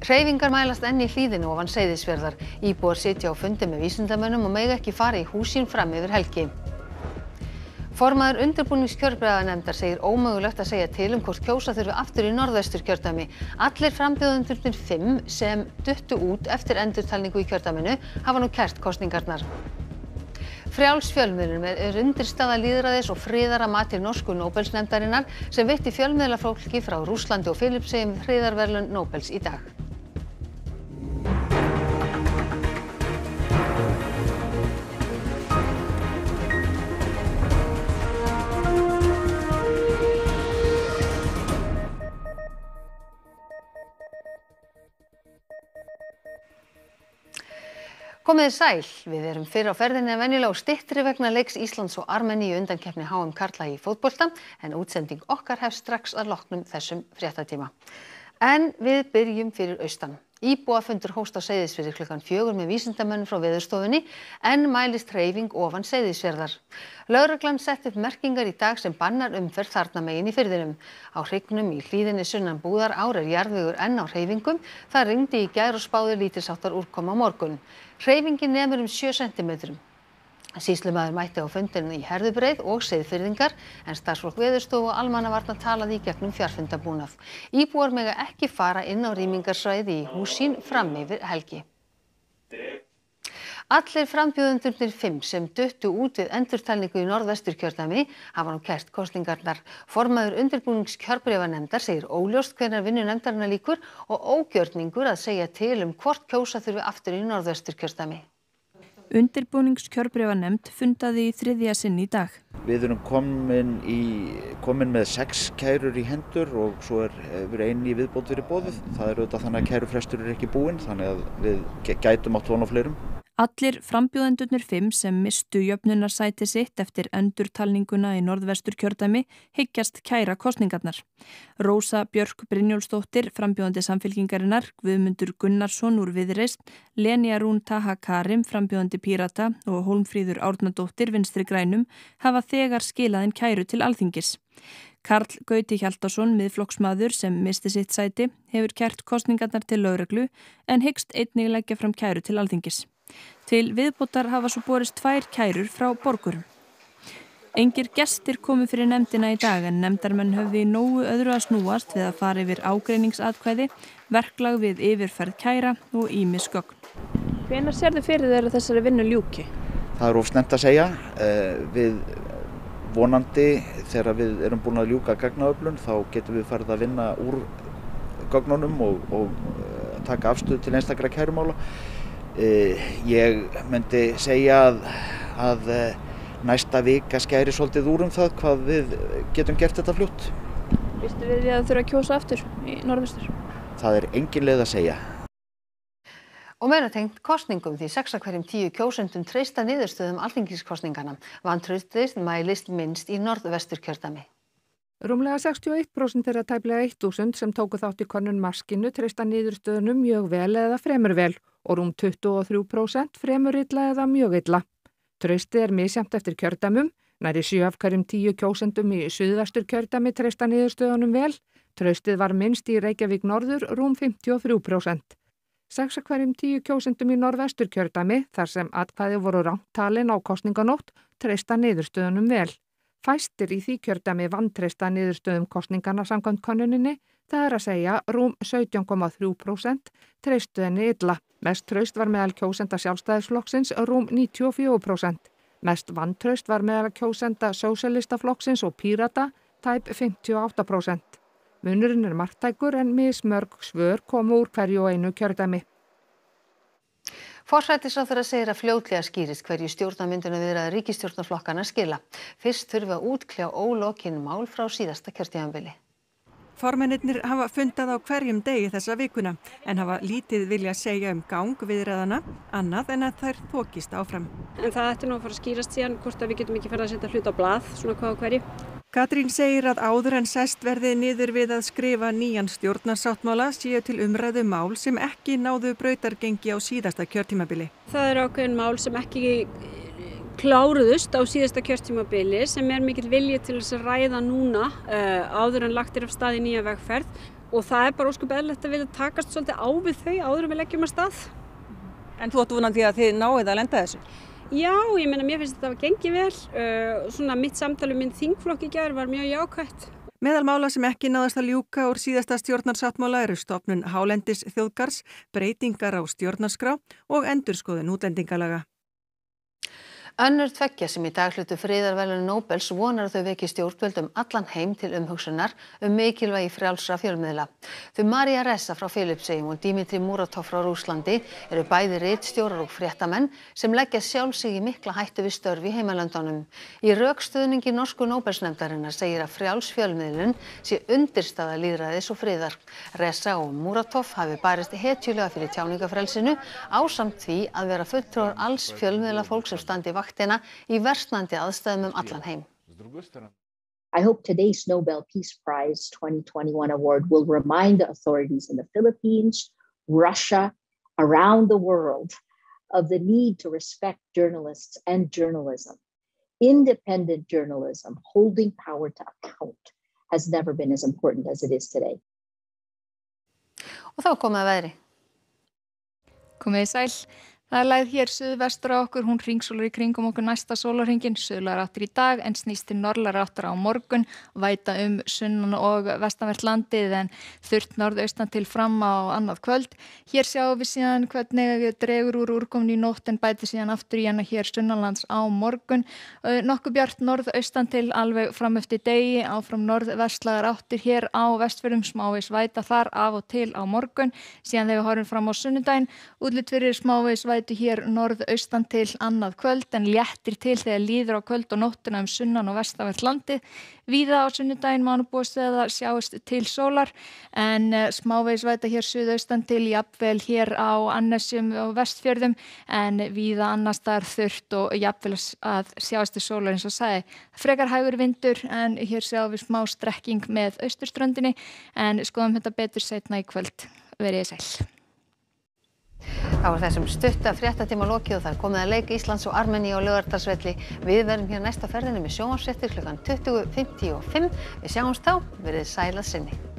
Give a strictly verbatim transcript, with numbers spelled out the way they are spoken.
Hreyfingar mælast enn í hlíðinni ofan Seyðisfjarðar. Íbúar sitja á fundi með vísindamönnum og mega ekki fara í hús sín fram yfir helgi. Formaður undirbúningskjörbréfanefndar segir ómögulegt að segja til um hvort kjósa þurfi aftur í Norðvesturkjördæmi. Allir frambjóðendurnir fimm sem duttu út eftir endurtalningu í kjördæminu hafa nú kært kosningarnar. Frjáls fjölmiðlun er undirstaða lýðræðis og friðar að mati norsku Nóbelsnefndarinnar sem veitti fjölmiðlafólki frá Rússlandi og Filippseyjum friðarverðlaun Nóbels í dag. Komið þið sæl, við erum fyrr á ferðinni en venjulega og styttri vegna leiks Íslands og Armeníu í undankeppni H M karla í fótbolta en útsending okkar hefst strax að loknum þessum fréttatíma. En við byrjum fyrir austan. Íbúafundur hófst á Seyðisfirði klukkan fjögur með vísindamönnum frá Veðurstofunni en mælist hreyfing ofan Seyðisfjarðar. Lögreglan setti upp merkingar í dag sem bannar umferð þarna megin í firðinum. Á hryggnum í hlíðinni sunnan Búðarár er jarðvegur enn á hreyfingum. Það rigndi í gær og spáði lítilsháttar úrkoma á morgun. Hreyfingin nemur um sjö sentimetrum. Sýslumaður mætti á fundinn í Herðubreið og Seyðfirðingar en starfsfólk Veðurstofu og almannavarna talaði í gegnum fjarfundabúnað. Íbúar mega ekki fara inn á rýmingarsvæði í hús sín fram yfir helgi. Allir frambjóðendurnir fimm sem duttu út við endurtalningu í Norðvesturkjördæmi hafa nú kært kosningarnar. Formaður undirbúningskjörbréfanefndar segir óljóst hvenær vinnu nefndarinnar lýkur og ógjörningur að segja til um hvort kjósa þurfi aftur í Norðvesturkjördæmi. Undirbúningskjörbréfanefnd fundaði í þriðja sinn í dag. Við erum komin, í, komin með sex kærur í hendur og svo er verið einn í viðbót fyrir boðið. Það er auðvitað þannig að kærufrestur er ekki búinn, þannig að við gætum átt von á fleirum. Allir frambjóðendurnir fimm sem mistu jöfnunarsæti sitt eftir endurtalninguna í Norðvesturkjördæmi hyggjast kæra kosningarnar. Rósa Björk Brynjólfsdóttir, frambjóðandi Samfylkingarinnar, Guðmundur Gunnarsson úr Viðreisn, Lenya Rún Taha Karim, frambjóðandi Pírata og Hólmfríður Árnadóttir, Vinstri grænum, hafa þegar skilaðin kæru til Alþingis. Karl Gauti Hjaltason, miðflokksmaður sem misti sitt sæti, hefur kært kosningarnar til lögreglu en hyggst einnig leggja fram kæru til Alþingis. Til viðbótar hafa svo borist tvær kærur frá borgurum. Engir gestir komu fyrir nefndina í dag en nefndarmenn höfðu í nógu öðru að snúast við að fara yfir ágreiningsatkvæði, verklag við yfirferð kæra og ýmis gögn. Hvenær sérðu fyrir þér að þessari vinnu ljúki? Það er of snemmt að segja. Við vonandi þegar við erum búin að ljúka gagnaöflun þá getum við farið að vinna úr gögnunum og, og taka afstöðu til einstakra kærumála. Ég myndi segja að, að næsta vika skæri svolítið úr um það hvað við getum gert þetta fljótt. Vistu við því að þurfa að kjósa aftur í Norðvestur? Það er engin leið að segja. Og meira tengt kosningum því sex af hverjum tíu kjósendum treysta niðurstöðum alþingiskosninganna. Vantraustið mælist minnst í Norðvesturkjördæmi. Rúmlega sextíu og eitt prósent þeirra tæplega þúsund sem tóku þátt í könnun Maskínu treysta niðurstöðunum mjög vel eða fremur vel og rúm tuttugu og þrjú prósent fremur illa eða mjög illa. Traustið er misjafnt eftir kjördæmum, nærri sjö af hverjum tíu kjósendum í Suðvesturkjördæmi treysta niðurstöðunum vel, traustið var minnst í Reykjavík norður rúm fimmtíu og þrjú prósent. Sex af hverjum tíu kjósendum í Norðvesturkjördæmi, þar sem atkvæði voru rangt talin á kosninganótt, treysta niðurstöðunum vel. Fæstir í því kjördæmi vantreysta niðurstöðum kosninganna samkvæmt könnuninni, það er að segja rúm sautján komma þrjú prósent treystu henni illa. Mest traust var meðal kjósenda Sjálfstæðisflokksins rúm níutíu og fjögur prósent. Mest vantraust var meðal kjósenda Sósíalistaflokksins og Pírata, tæp fimmtíu og átta prósent. Munurinn er marktækur en mismörg svör komu úr hverju og einu kjördæmi. Forsætisráðherra segir að fljótlega skýrist hverju stjórnarmyndunarviðræður ríkisstjórnarflokkanna skila. Fyrst þurfi að útkljá ólokin mál frá síðasta kjörtímabili. Formennirnir hafa fundað á hverjum degi þessa vikuna en hafa lítið vilja segja um gang viðræðanna, annað en að þær þokist áfram. En það ætti nú að fara að skýrast síðan hvort að við getum ekki farið að setja hlut á blað, svona hvað á hverju. Katrín segir að áður en sest verði niður við að skrifa nýjan stjórnarsáttmála séu til umræðu mál sem ekki náðu brautargengi á síðasta kjörtímabili. Það eru ákveðin mál sem ekki kláruðust á síðasta kjörtímabili sem er mikill vilji til þess að ræða núna uh, áður en lagt er af stað í nýja vegferð og það er bara ósköp eðlilegt að vilja takast svolítið á við þau áður en við leggjum af stað. En þú átt vonandi að þið náið að lenda þessu? Já, ég meina mér finnst þetta að gengi vel. Uh, svona mitt samtal um minn þingflokk í gær var mjög jákvætt. Meðal mála sem ekki náðast að ljúka úr síðasta stjórnarsáttmála eru stofnun hálendis þjóðgarðs, breytingar á stjórnarskrá og endurskoðun útlendingalaga. Önnur tveggja sem í dag hlutu friðarverðlaun Nóbels vonar að þau veki stjórnvöld um allan heim til umhugsunar um mikilvægi frjálsra fjölmiðla. Þau María Ressa frá Filippseyjum og Dimitri Muratov frá Rússlandi eru bæði ritstjórar og fréttamenn sem leggja sjálf sig í mikla hættu við störf í heimalöndunum. Í rökstuðningi norsku Nóbelsnefndarinnar segir að frjáls fjölmiðlun sé undirstaða lýðræðis og friðar. Ressa og Muratov hafi barist hetjulega fyrir tjáningafrelsinu ásamt því að vera fulltrúar alls fjölmiðlafólk sem standi vaktina í versnandi aðstæðum um allan heim. I hope today's Nobel Peace Prize twenty twenty-one award will remind the authorities in the Philippines, Russia, around the world of the need to respect journalists and journalism. Independent journalism, holding power to account, has never been as important as it is today. Og þá komið að veðri. Komið í sæl. Það er lægð hér suðvestur á okkur, hún hringsólar í kringum okkur næsta sólarhringinn, suðlægar áttir í dag en snýst til norðlægar áttir á morgun, væta um sunnan og vestanvert landið en þurrt norðaustan til fram á annað kvöld. Hér sjáum við síðan hvernig dregur úr úrkomin í nótt en bæti síðan aftur í hana hér sunnanlands á morgun. Nokkuð bjart norðaustan til alveg fram eftir degi, áfram norðvestlægar áttir hér á Vestfjörðum, smávegis væta þar af og til á morgun. Síðan þegar við horfum fram á sunnudaginn, útlit fyrir smávegis væta hér norðaustan til annað kvöld en léttir til þegar líður á kvöld og nóttina um sunnan og vestanvert landið. Víða á sunnudaginn má nú búast við að sjáist til sólar en smávegis væta hér suðaustan til jafnvel hér á Annesjum og Vestfjörðum en víða annars staðar þurrt og jafnvel að sjáist til sólar eins og sagði. Frekar hægur vindur en hér sjáum við smá strekking með austurströndinni en skoðum þetta betur seinna í kvöld. Verið sæl. Það var þessum stutta fréttatíma lokið og það er komið að leik Íslands og Armeníu á Laugardalsvelli. Við verðum hér næsta ferðinni með sjónvarpsfréttir klukkan tuttugu fimmtíu og fimm. Við sjáumst þá, verið sæl að sinni.